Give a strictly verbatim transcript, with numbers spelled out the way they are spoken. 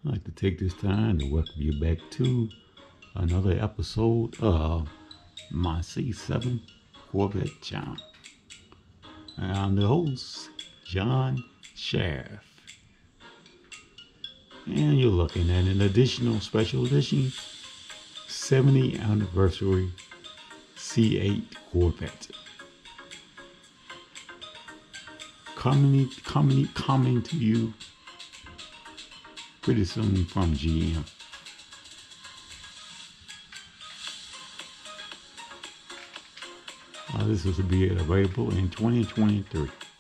I'd like to take this time to welcome you back to another episode of my C seven Corvette channel. I'm the host, John Sheriff. And you're looking at an additional special edition seventieth anniversary C eight Corvette. Coming, coming, coming to you pretty soon from G M. Uh, this is to be available in twenty twenty-three.